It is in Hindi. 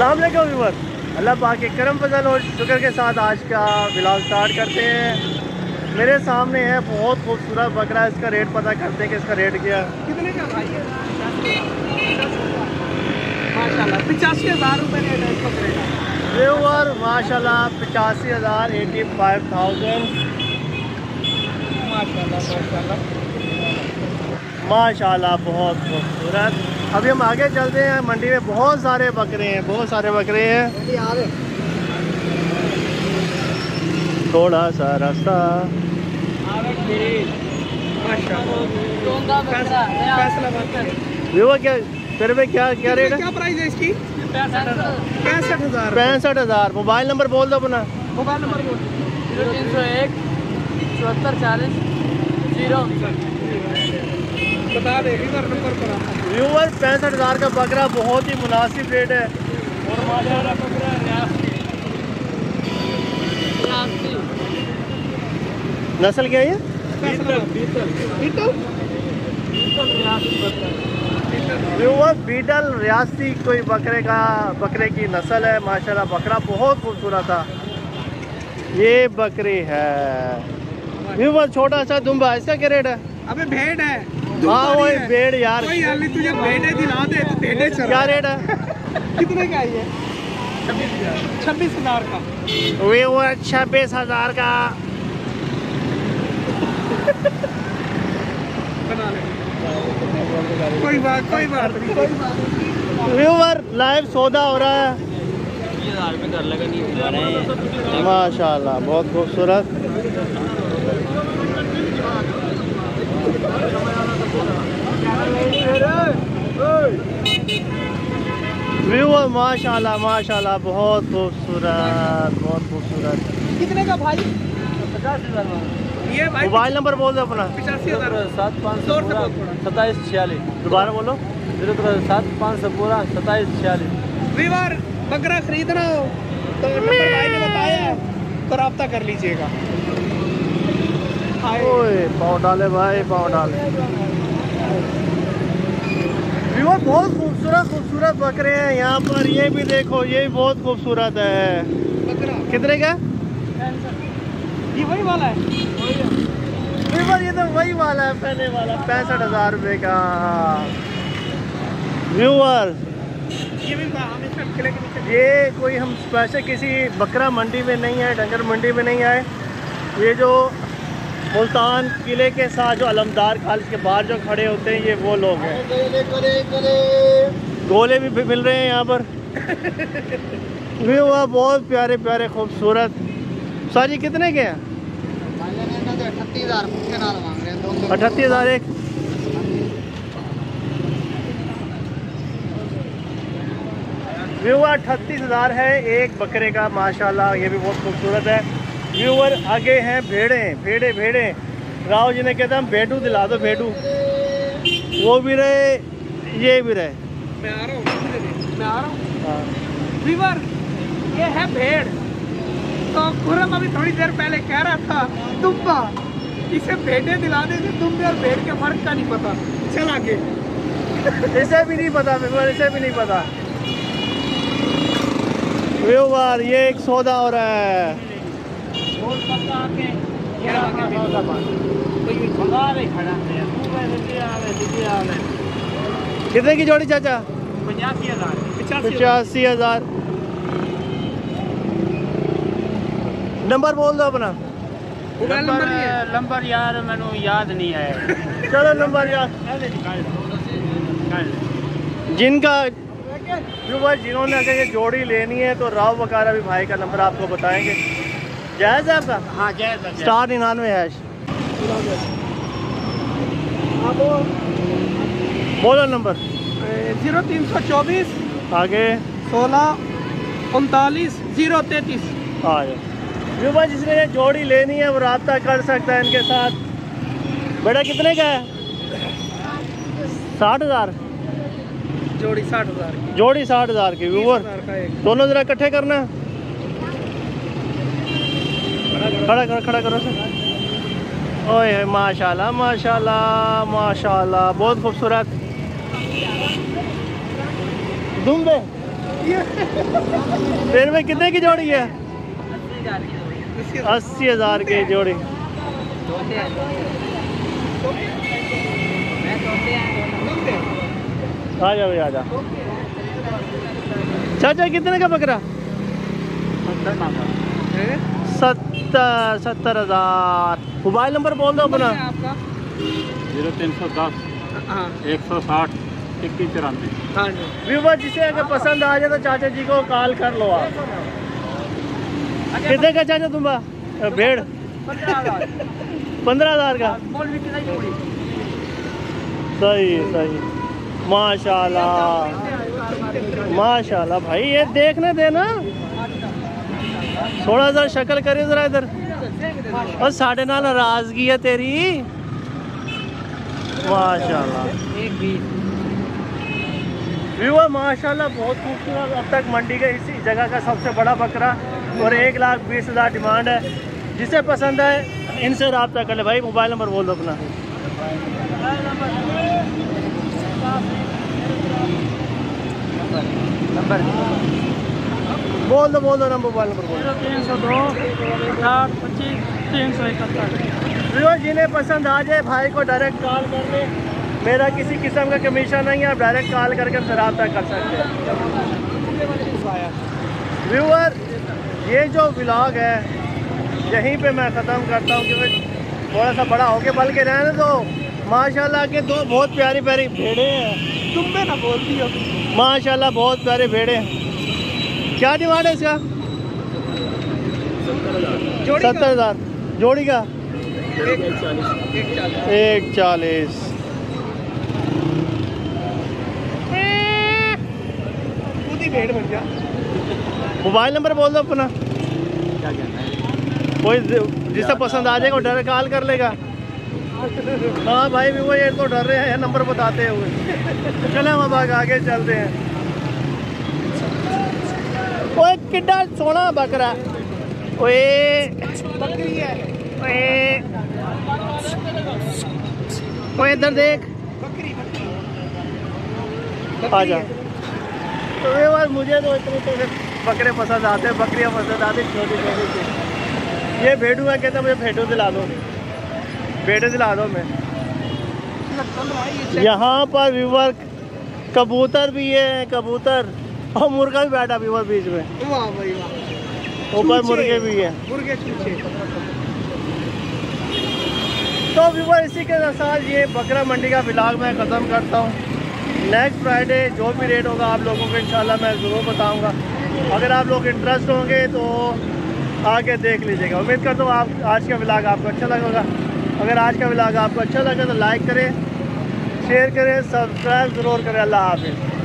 अस्सलाम वालेकुम व्यूअर, अल्लाह पाक के करम फजल और शुक्र के साथ आज का व्लॉग स्टार्ट करते हैं। मेरे सामने है बहुत खूबसूरत बकरा, इसका रेट पता करते हैं कि इसका रेट क्या कितने का भाई है? माशाल्लाह 85,000 रुपये रेट है इस बकरे का। व्यूअर माशाल्लाह 85,000 85,000 माशाल्लाह माशाल्लाह बहुत खूबसूरत। अभी हम आगे चलते हैं, मंडी में बहुत सारे बकरे हैं, बहुत सारे बकरे हैं। थोड़ा सा रास्ता व्यूअर क्या तेरे पे क्या क्या रेट है? क्या प्राइस है इसकी? 65,000। 65,000। मोबाइल नंबर बोल दो अपना। मोबाइल नंबर बोल। 0301 74 40 0। बता दे इधर नंबर पर आता है। व्यूअर 65,000 का बकरा बहुत ही मुनासिब रेट है। और माशाल्लाह बकरा नस्ल क्या है? व्यूअर बीटल रियासती कोई बकरे की नस्ल है। माशाल्लाह बकरा बहुत खूबसूरत था। ये बकरी है व्यूअर, छोटा सा दुम्बा, इसका क्या रेट है? अबे भेड़ है। हाँ वो भेड़ यार, कोई हाल नहीं, तुझे भेड़े दिला दे तो भेड़े चल। क्या रेट है? कितने का है ये? 26,000 का। व्यूअर 26,000 का। बना ले। कोई बात नहीं। व्यूअर लाइव सौदा हो रहा है। माशाल्लाह बहुत खूबसूरत। व्यूअर माशाल्लाह माशाल्लाह बहुत खूबसूरत, बहुत खूबसूरत। कितने का भाई? 50,000। ये भाई मोबाइल नंबर बोल दो अपना। 85,000। 27 46। दोबारा बोलो। 075 27 46। वीवर बकरा खरीदना हो तो नंबर भाई ने बताया है तो राब्ता कर लीजिएगा। ओए पाँव डाले भाई, पाँव डाले। व्यूअर बहुत खूबसूरत खूबसूरत बकरे हैं यहाँ पर। ये भी देखो, ये भी बहुत खूबसूरत है। बकरा कितने का? ये वही वाला है। व्यूअर ये तो वही वाला है, पहले वाला 65,000 रुपये का। व्यूअर ये भी हमेशा किले के नीचे। ये कोई हम स्पेशल किसी बकरा मंडी में नहीं आए, डंगर मंडी में नहीं आए। ये जो मुल्तान किले के साथ जो अलमदार कॉलेज के बाहर जो खड़े होते हैं, ये वो लोग हैं। गोले भी मिल रहे हैं यहाँ पर। व्यूअर बहुत प्यारे प्यारे खूबसूरत। सारी कितने के हैं? 38,000 एक। व्यूअर 38,000 है एक बकरे का। माशाल्लाह ये भी बहुत खूबसूरत है। व्यूअर आगे हैं भेड़े। राव जी ने कहता हम भेड़ू दिला दो, भेड़ू। वो भी रहे, ये भी रहे। मैं आ रहा हूँ। हाँ। वीवर ये है भेड़। तो खुरम अभी थोड़ी देर पहले कह रहा था दुम्बा, इसे भेड़े दिलाने से दुम्बे और भेड़ के फर्क का नहीं पता। चल आगे। इसे भी नहीं पता व्यूअर, इसे भी नहीं पता। व्यूअर ये एक सौदा हो रहा है। कितने की जोड़ी चाचा? 85,000। नंबर बोल दो अपना। मोबाइल नंबर नहीं है। नंबर यार मैंने याद नहीं है। चलो नंबर यार, जिनका जिन्होंने अगर ये जोड़ी लेनी है तो राव वकारा भी भाई का नंबर आपको बताएंगे। जायज़ है आपका? हाँ जायज़ है। *99#। बोलो नंबर। 0324 आगे 16 39 033। आ जाओ। व्यूअर जिसने ये जोड़ी लेनी है वो राब्ता कर सकता है इनके साथ। बेटा कितने का है? 60,000 जोड़ी 60,000 की। जोड़ी 60,000 की। व्यूअर 30,000 का एक। दोनों जरा इकट्ठे करना है। खड़ा करो सर। ओए माशाल्लाह माशाल्लाह माशाल्लाह बहुत खूबसूरत दुम्बे। फिर में कितने की जोड़ी है? 80,000 की जोड़ी। आ जा भाई आ जा। चाचा कितने का बकरा? 70,000। मोबाइल नंबर बोल दो अपना। आपका 0310 160 2194। हाँ जी। व्यूवर जिसे अगर पसंद आ जाए तो चाचा जी को कॉल कर लो आप। कितने का चाचा तुम्बा भेड़? 15,000 का। सही सही, माशाल्लाह माशाल्लाह भाई। ये देखने देना, थोड़ा सा शक्ल करे जरा इधर। और साढ़े नाल नाराजगी है तेरी। माशाल्लाह व्यूअर माशाल्लाह बहुत खूबसूरत। अब तक मंडी का इसी जगह का सबसे बड़ा बकरा और 1,20,000 डिमांड है। जिसे पसंद आए इनसे रब्ता कर ले भाई। मोबाइल नंबर बोल दो अपना। बोल दो नंबर, मोबाइल नंबर बोल दो। 0302 60 25 371। व्यूअर जिन्हें पसंद आ जाए भाई को डायरेक्ट कॉल कर ले। मेरा किसी किस्म का कमीशन नहीं है, आप डायरेक्ट कॉल करके हमसे रब्ता कर सकते हैं। व्यूअर ये जो व्लॉग है यहीं पे मैं ख़त्म करता हूँ क्योंकि थोड़ा सा बड़ा हो के बल्कि रहने दो। माशाल्लाह के दो बहुत प्यारी प्यारी भेड़े हैं। तुम पे ना बोलती हो। माशाल्लाह बहुत प्यारे भेड़े हैं। क्या डिमांड है इसका? 70,000 जोड़ी का। 140। भेड़ बन गया। मोबाइल नंबर बोल दो अपना। क्या कहना है? कोई जिसे पसंद आ जाएगा वो डायरेक्ट कॉल कर लेगा। हाँ भाई भी वो ये तो डर रहे हैं नंबर बताते हुए। चले हम अब आगे चलते हैं। ओए किड्डा सोना बकरा। ओए बकरी है। ओए इधर देख। बकरी आ जा। तो ये बात मुझे तो इतने तो बकरे पसंद आते हैं, बकरियाँ पसंद आती छोटी छोटी सी। ये भेड़ू है, कहते मुझे भेड़ू दिला दो, भेड़े दिला दो मैं। यहाँ पर व्यूवर कबूतर भी है, कबूतर और मुर्गा भी बैठा व्यूवर बीच में। वाह भाई वाह। ऊपर मुर्गे भी हैं। मुर्गे चूचे। तो व्यूवर इसी के साथ ये बकरा मंडी का व्लॉग मैं ख़त्म करता हूँ। नेक्स्ट फ्राइडे जो भी रेट होगा आप लोगों को इंशाल्लाह मैं ज़रूर बताऊँगा। अगर आप लोग इंटरेस्ट होंगे तो आके देख लीजिएगा। उम्मीद करता हूँ आप आज का व्लॉग आपको अच्छा लगेगा। अगर आज का व्लॉग आपको अच्छा लगे तो लाइक करें, शेयर करें, सब्सक्राइब ज़रूर करें। अल्लाह हाफ़िज़।